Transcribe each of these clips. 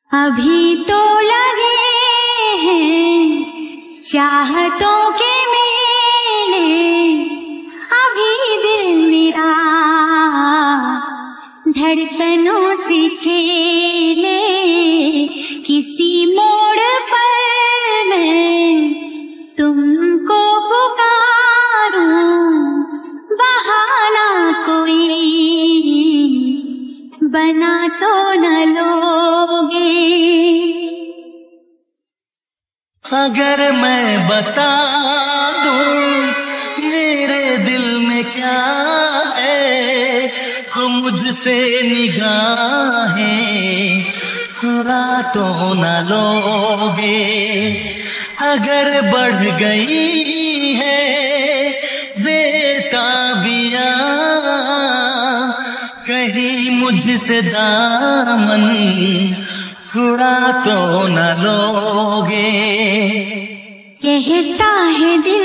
अभी तो लगे हैं चाहतों के मेले, अभी दिल मेरा धड़कनों से खेले। किसी मोड़ पर मैं तुमको पुकारूं, बहाना कोई बना तो न लोगे। अगर मैं बता दूं मेरे दिल में क्या है, तो मुझसे निगाहें चुरा तो न लोगे। अगर बढ़ गई है बेताबियां कहीं मुझसे दामन छुड़ा तो न लोगे। कहता है दिल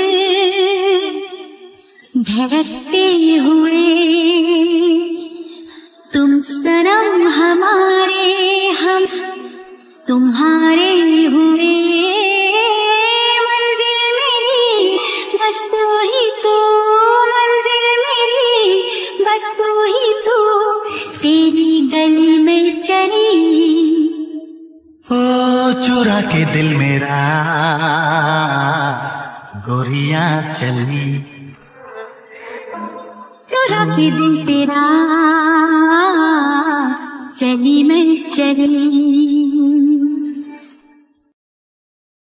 धड़कते हुए, तुम सनम हमारे हम तुम्हारे हुए। मंजिल मेरी बस तू ही तू, मंजिल मेरी बस तू ही तू, तेरी गली में चली ओ चुरा के दिल मेरा गोरियां चली। चुरा के दिल तेरा चली मैं चली।